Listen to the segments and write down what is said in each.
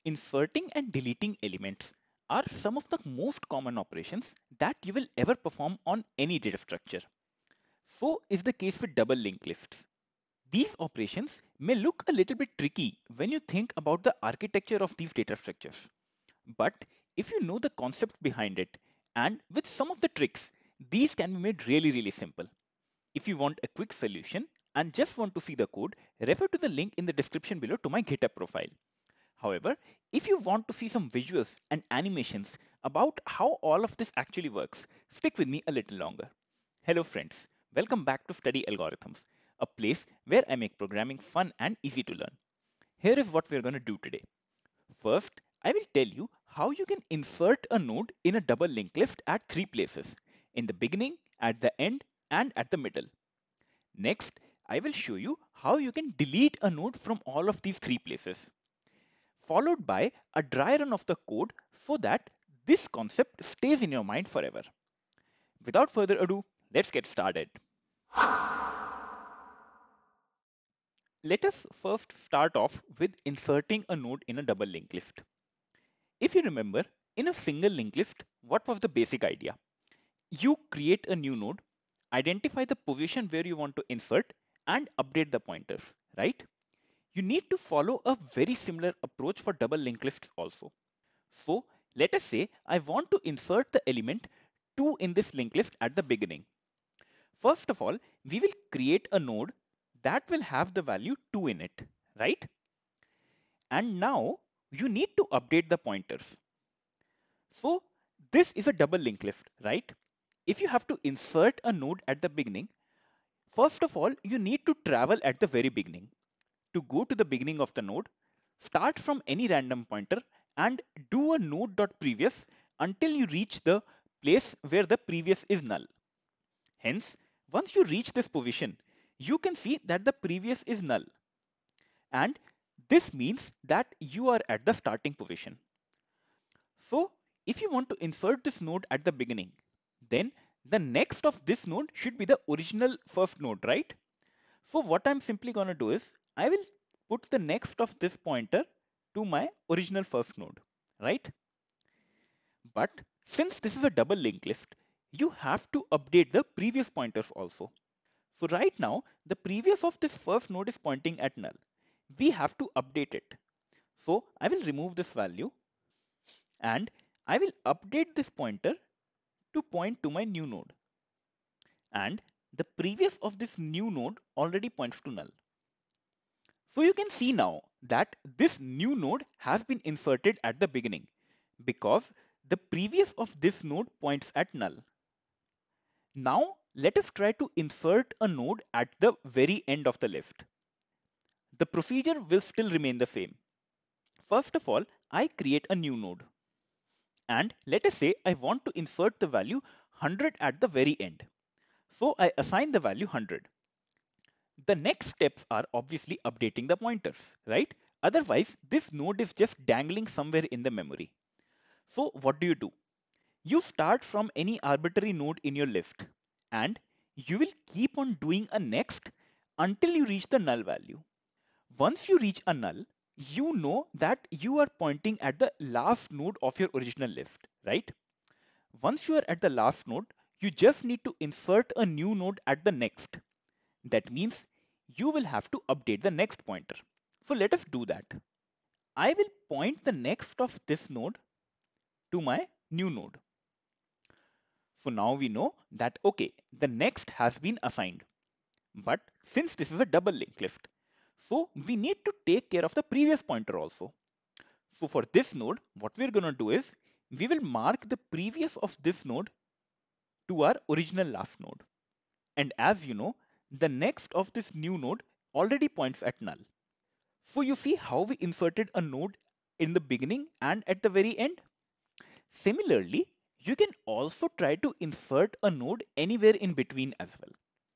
Inserting and deleting elements are some of the most common operations that you will ever perform on any data structure. So is the case with double linked lists. These operations may look a little bit tricky when you think about the architecture of these data structures. But if you know the concept behind it, and with some of the tricks, these can be made really simple. If you want a quick solution and just want to see the code, refer to the link in the description below to my GitHub profile. However, if you want to see some visuals and animations about how all of this actually works, stick with me a little longer. Hello friends, welcome back to Study Algorithms, a place where I make programming fun and easy to learn. Here is what we're going to do today. First, I will tell you how you can insert a node in a double linked list at three places: in the beginning, at the end, and at the middle. Next, I will show you how you can delete a node from all of these three places, followed by a dry run of the code so that this concept stays in your mind forever. Without further ado, let's get started. Let us first start off with inserting a node in a double linked list. If you remember, in a single linked list, what was the basic idea? You create a new node, identify the position where you want to insert, and update the pointers, right? You need to follow a very similar approach for double linked lists also. So let us say I want to insert the element 2 in this linked list at the beginning. First of all, we will create a node that will have the value 2 in it, right? And now you need to update the pointers. So this is a double linked list, right? If you have to insert a node at the beginning, first of all, you need to travel at the very beginning. To go to the beginning of the node, start from any random pointer and do a node.previous until you reach the place where the previous is null. Hence, once you reach this position, you can see that the previous is null. And this means that you are at the starting position. So if you want to insert this node at the beginning, then the next of this node should be the original first node, right? So what I'm simply going to do is I will put the next of this pointer to my original first node, right? But since this is a double linked list, you have to update the previous pointers also. So right now, the previous of this first node is pointing at null. We have to update it. So I will remove this value and I will update this pointer to point to my new node. And the previous of this new node already points to null. So you can see now that this new node has been inserted at the beginning because the previous of this node points at null. Now let us try to insert a node at the very end of the list. The procedure will still remain the same. First of all, I create a new node. And let us say I want to insert the value 100 at the very end. So I assign the value 100. The next steps are obviously updating the pointers, right? Otherwise, this node is just dangling somewhere in the memory. So what do? You start from any arbitrary node in your list and you will keep on doing a next until you reach the null value. Once you reach a null, you know that you are pointing at the last node of your original list, right? Once you are at the last node, you just need to insert a new node at the next. That means you will have to update the next pointer. So let us do that. I will point the next of this node to my new node. So now we know that, okay, the next has been assigned. But since this is a double linked list, so we need to take care of the previous pointer also. So for this node, what we're going to do is we will mark the previous of this node to our original last node. And as you know, the next of this new node already points at null. So you see how we inserted a node in the beginning and at the very end? Similarly, you can also try to insert a node anywhere in between as well.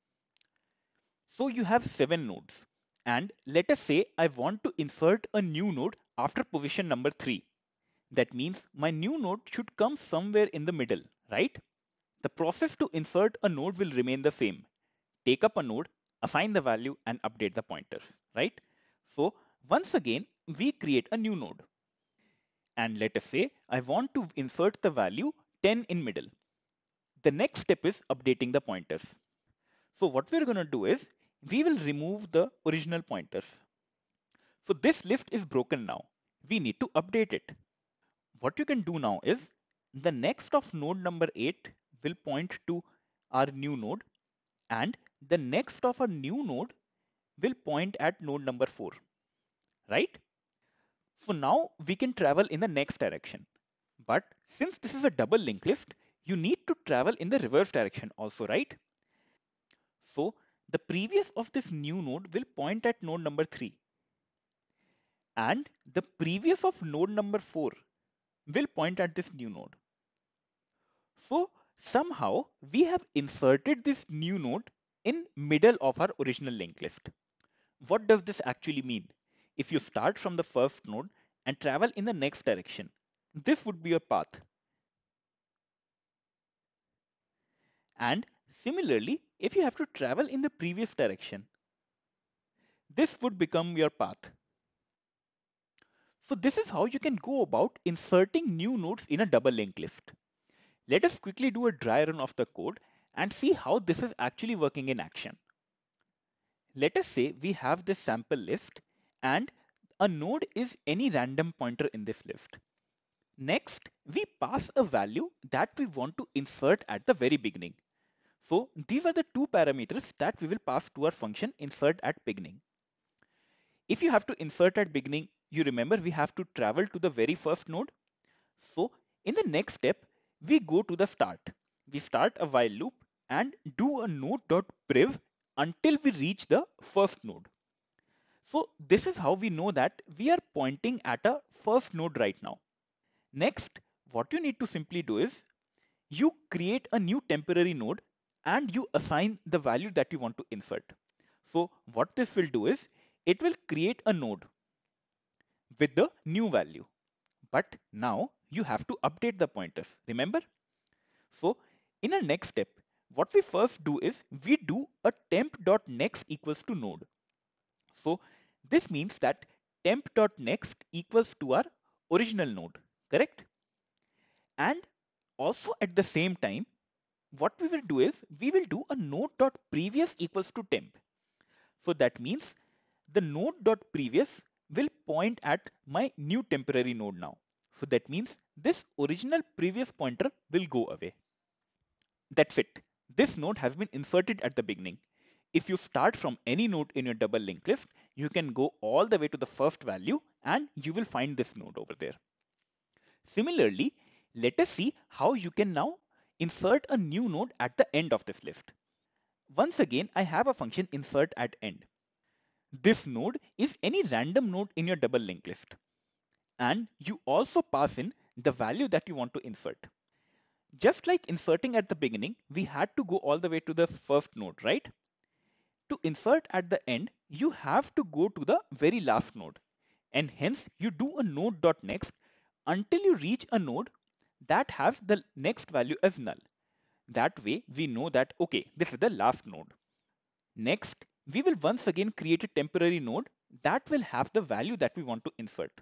So you have 7 nodes. And let us say I want to insert a new node after position number 3. That means my new node should come somewhere in the middle, right? The process to insert a node will remain the same. Take up a node, assign the value and update the pointers, right? So once again, we create a new node. And let us say I want to insert the value 10 in middle. The next step is updating the pointers. So what we're going to do is we will remove the original pointers. So this list is broken now. We need to update it. What you can do now is the next of node number 8 will point to our new node, and the next of a new node will point at node number 4, right? So now we can travel in the next direction. But since this is a double linked list, you need to travel in the reverse direction also, right? So the previous of this new node will point at node number 3, and the previous of node number 4 will point at this new node. So somehow we have inserted this new node in middle of our original linked list. What does this actually mean? If you start from the first node and travel in the next direction, this would be your path. And similarly, if you have to travel in the previous direction, this would become your path. So this is how you can go about inserting new nodes in a double linked list. Let us quickly do a dry run of the code and see how this is actually working in action. Let us say we have this sample list and a node is any random pointer in this list. Next, we pass a value that we want to insert at the very beginning. So these are the two parameters that we will pass to our function insert at beginning. If you have to insert at beginning, you remember we have to travel to the very first node. So in the next step, we go to the start. We start a while loop and do a node.priv until we reach the first node. So this is how we know that we are pointing at a first node right now. Next, what you need to simply do is you create a new temporary node and you assign the value that you want to insert. So what this will do is it will create a node with the new value. But now you have to update the pointers. Remember? So in a next step, what we first do is we do a temp.next equals to node. So this means that temp.next equals to our original node, correct? And also at the same time, what we will do is we will do a node.previous equals to temp. So that means the node.previous will point at my new temporary node now. So that means this original previous pointer will go away. That's it. This node has been inserted at the beginning. If you start from any node in your double linked list, you can go all the way to the first value and you will find this node over there. Similarly, let us see how you can now insert a new node at the end of this list. Once again, I have a function insert at end. This node is any random node in your double linked list. And you also pass in the value that you want to insert. Just like inserting at the beginning, we had to go all the way to the first node, right? To insert at the end, you have to go to the very last node. And hence you do a node.next until you reach a node that has the next value as null. That way we know that, okay, this is the last node. Next, we will once again create a temporary node that will have the value that we want to insert.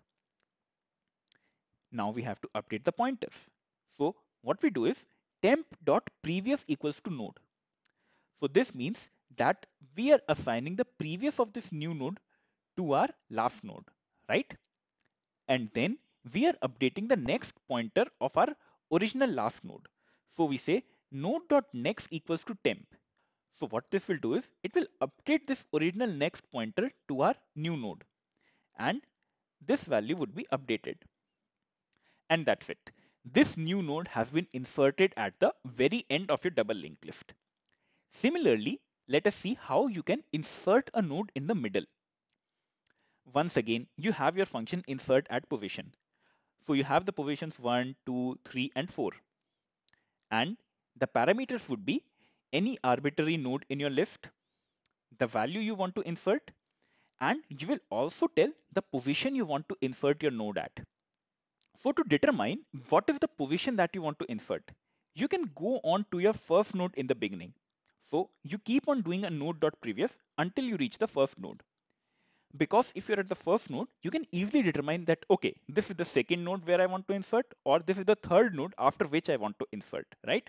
Now we have to update the pointers. So what we do is temp.previous equals to node. So this means that we are assigning the previous of this new node to our last node, right? And then we are updating the next pointer of our original last node. So we say node.next equals to temp. So what this will do is it will update this original next pointer to our new node, and this value would be updated. And that's it. This new node has been inserted at the very end of your double linked list. Similarly, let us see how you can insert a node in the middle. Once again, you have your function insert at position. So you have the positions 1, 2, 3, and 4. And the parameters would be any arbitrary node in your list, the value you want to insert, and you will also tell the position you want to insert your node at. So to determine what is the position that you want to insert, you can go on to your first node in the beginning. So you keep on doing a node.previous until you reach the first node. Because if you're at the first node, you can easily determine that, okay, this is the second node where I want to insert, or this is the third node after which I want to insert, right?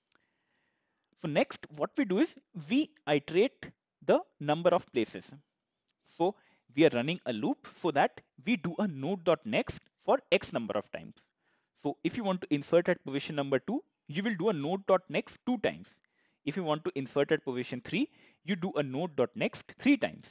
So next, what we do is we iterate the number of places. So we are running a loop so that we do a node.next for X number of times. So if you want to insert at position number 2, you will do a node.next 2 times. If you want to insert at position 3, you do a node.next 3 times.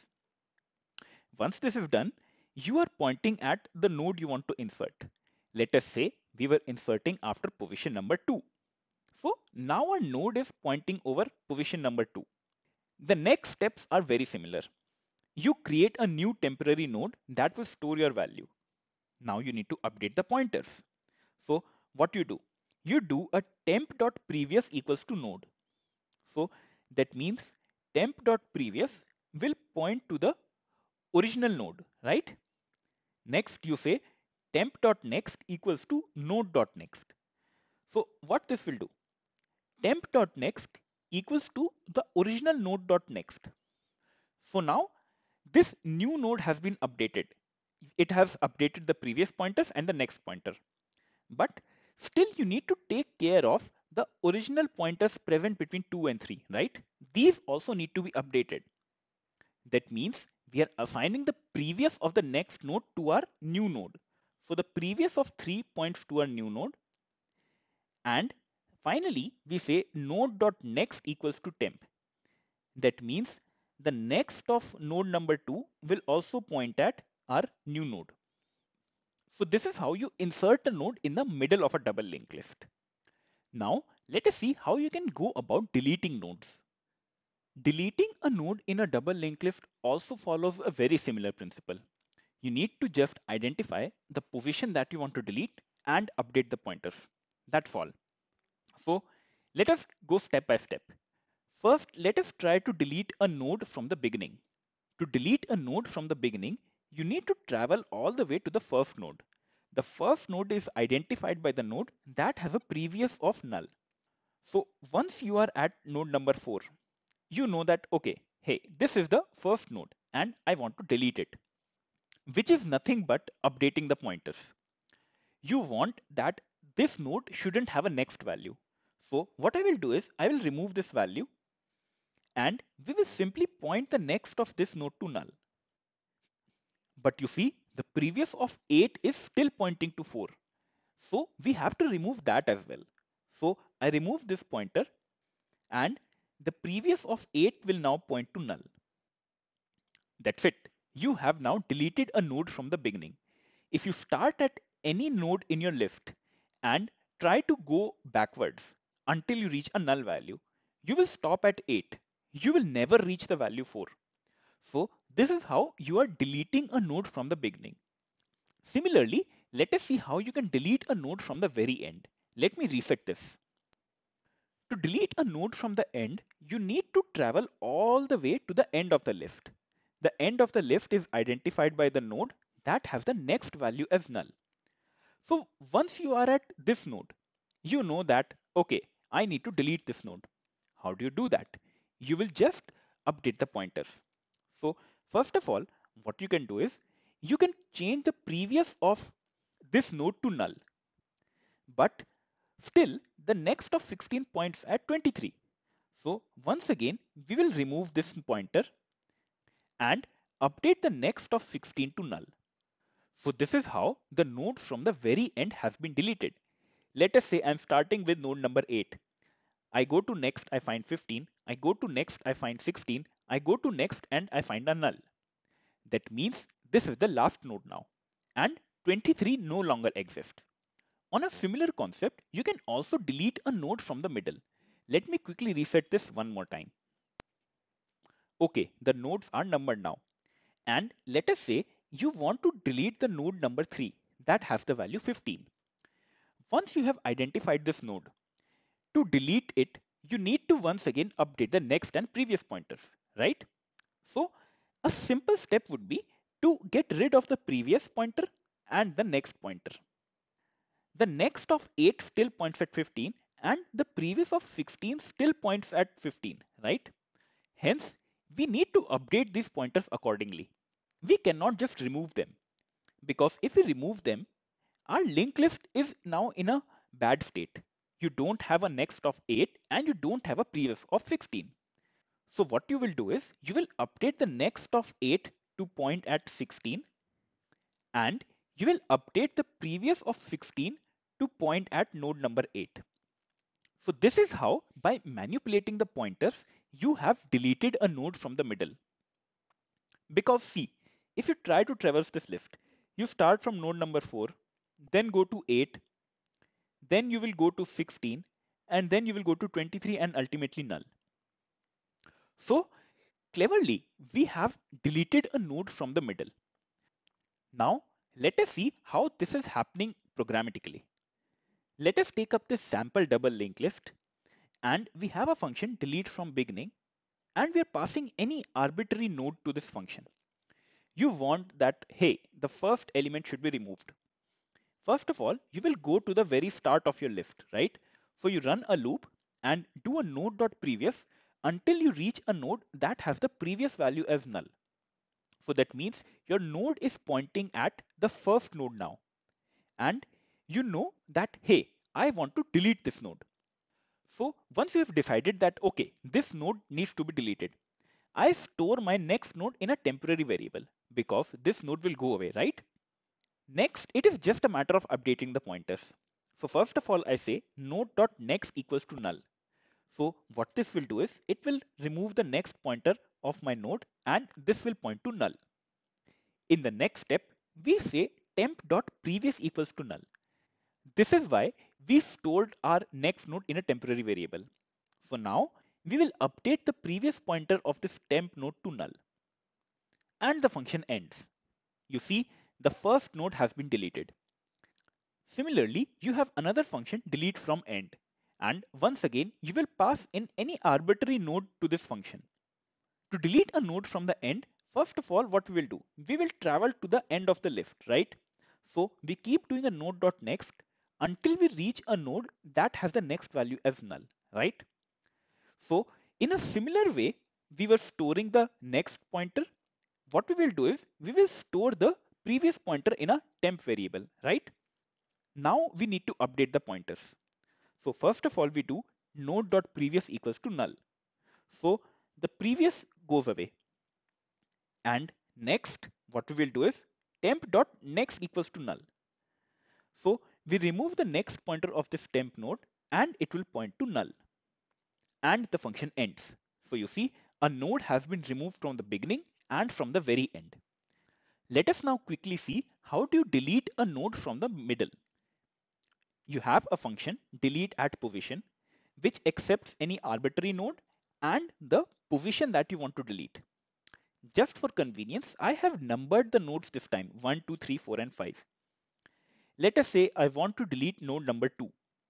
Once this is done, you are pointing at the node you want to insert. Let us say we were inserting after position number 2. So now our node is pointing over position number 2. The next steps are very similar. You create a new temporary node that will store your value. Now you need to update the pointers. So what you do? You do a temp.previous equals to node. So that means temp.previous will point to the original node, right? Next you say temp.next equals to node.next. So what this will do? Temp.next equals to the original node.next. So now this new node has been updated. It has updated the previous pointers and the next pointer. But still you need to take care of the original pointers present between 2 and 3, right? These also need to be updated. That means we are assigning the previous of the next node to our new node. So the previous of 3 points to our new node. And finally, we say node.next equals to temp. That means the next of node number 2 will also point at our new node. So this is how you insert a node in the middle of a double linked list. Now let us see how you can go about deleting nodes. Deleting a node in a double linked list also follows a very similar principle. You need to just identify the position that you want to delete and update the pointers. That's all. So let us go step by step. First, let us try to delete a node from the beginning. To delete a node from the beginning, you need to travel all the way to the first node. The first node is identified by the node that has a previous of null. So once you are at node number 4, you know that, okay, hey, this is the first node and I want to delete it, which is nothing but updating the pointers. You want that this node shouldn't have a next value. So what I will do is I will remove this value and we will simply point the next of this node to null. But you see, the previous of 8 is still pointing to 4. So we have to remove that as well. So I remove this pointer and the previous of 8 will now point to null. That's it. You have now deleted a node from the beginning. If you start at any node in your list and try to go backwards until you reach a null value, you will stop at 8. You will never reach the value 4. So this is how you are deleting a node from the beginning. Similarly, let us see how you can delete a node from the very end. Let me reset this. To delete a node from the end, you need to travel all the way to the end of the list. The end of the list is identified by the node that has the next value as null. So once you are at this node, you know that, okay, I need to delete this node. How do you do that? You will just update the pointers. So first of all, what you can do is you can change the previous of this node to null, but still the next of 16 points at 23. So once again, we will remove this pointer and update the next of 16 to null. So this is how the node from the very end has been deleted. Let us say I'm starting with node number 8. I go to next, I find 15. I go to next, I find 16. I go to next and I find a null. That means this is the last node now. And 23 no longer exists. On a similar concept, you can also delete a node from the middle. Let me quickly reset this one more time. Okay, the nodes are numbered now. And let us say you want to delete the node number 3 that has the value 15. Once you have identified this node, to delete it, you need to once again update the next and previous pointers, right? So a simple step would be to get rid of the previous pointer and the next pointer. The next of 8 still points at 15 and the previous of 16 still points at 15, right? Hence, we need to update these pointers accordingly. we cannot just remove them, because if we remove them, our linked list is now in a bad state. You don't have a next of 8 and you don't have a previous of 16. So what you will do is you will update the next of 8 to point at 16, and you will update the previous of 16 to point at node number 8. So this is how, by manipulating the pointers, you have deleted a node from the middle. Because see, if you try to traverse this list, you start from node number 4, then go to 8, then you will go to 16, and then you will go to 23 and ultimately null. So cleverly, we have deleted a node from the middle. Now, let us see how this is happening programmatically. Let us take up this sample double linked list, and we have a function delete from beginning, and we are passing any arbitrary node to this function. You want that, hey, the first element should be removed. First of all, you will go to the very start of your list, right? So you run a loop and do a node.previous until you reach a node that has the previous value as null. So that means your node is pointing at the first node now. And you know that, hey, I want to delete this node. So once you have decided that, okay, this node needs to be deleted, I store my next node in a temporary variable because this node will go away, right? Next, it is just a matter of updating the pointers. So first of all, I say node.next equals to null. So what this will do is it will remove the next pointer of my node and this will point to null. In the next step, we say temp.previous equals to null. This is why we stored our next node in a temporary variable. So now we will update the previous pointer of this temp node to null. And the function ends. You see, the first node has been deleted. Similarly, you have another function delete from end. And once again, you will pass in any arbitrary node to this function. To delete a node from the end, first of all, what we will do? We will travel to the end of the list, right? So we keep doing a node.next until we reach a node that has the next value as null, right? So in a similar way, we were storing the next pointer. What we will do is we will store the previous pointer in a temp variable, right? Now we need to update the pointers. So first of all, we do node.previous equals to null. So the previous goes away. And next, what we will do is temp.next equals to null. So we remove the next pointer of this temp node and it will point to null. And the function ends. So you see, a node has been removed from the beginning and from the very end. Let us now quickly see how do you delete a node from the middle. You have a function delete at position which accepts any arbitrary node and the position that you want to delete. Just for convenience, I have numbered the nodes this time 1, 2, 3, 4, and 5. Let us say I want to delete node number 2.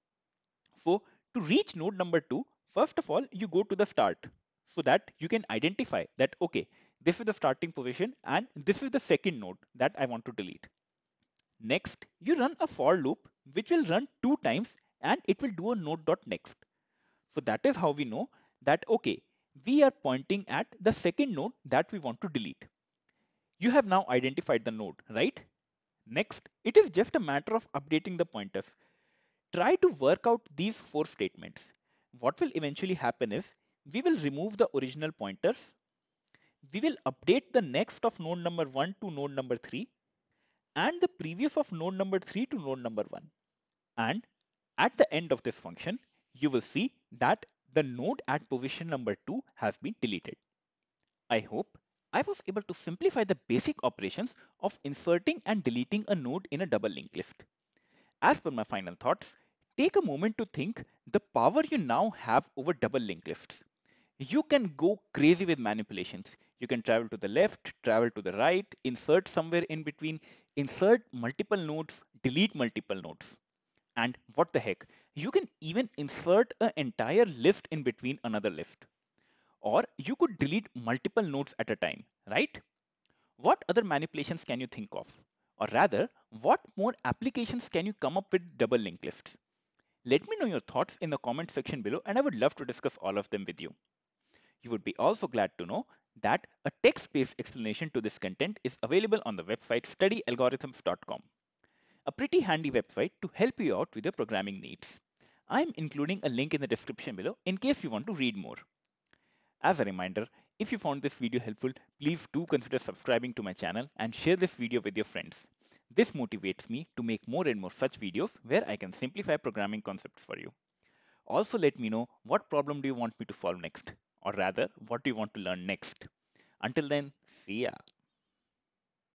So to reach node number 2, first of all, you go to the start so that you can identify that, okay, this is the starting position and this is the second node that I want to delete. Next, you run a for loop which will run 2 times and it will do a node.next. So that is how we know that, okay, we are pointing at the second node that we want to delete. You have now identified the node, right? Next, it is just a matter of updating the pointers. Try to work out these 4 statements. What will eventually happen is we will remove the original pointers. We will update the next of node number 1 to node number 3 and the previous of node number 3 to node number 1. And at the end of this function, you will see that the node at position number 2 has been deleted. I hope I was able to simplify the basic operations of inserting and deleting a node in a double linked list. As per my final thoughts, take a moment to think the power you now have over double linked lists. You can go crazy with manipulations. You can travel to the left, travel to the right, insert somewhere in between, insert multiple nodes, delete multiple nodes. And what the heck, you can even insert an entire list in between another list. Or you could delete multiple nodes at a time, right? What other manipulations can you think of? Or rather, what more applications can you come up with double linked lists? Let me know your thoughts in the comment section below and I would love to discuss all of them with you. You would be also glad to know that a text-based explanation to this content is available on the website studyalgorithms.com, a pretty handy website to help you out with your programming needs. I'm including a link in the description below in case you want to read more. As a reminder, if you found this video helpful, please do consider subscribing to my channel and share this video with your friends. This motivates me to make more and more such videos where I can simplify programming concepts for you. Also let me know what problem do you want me to solve next, or rather, what do you want to learn next. Until then, see ya.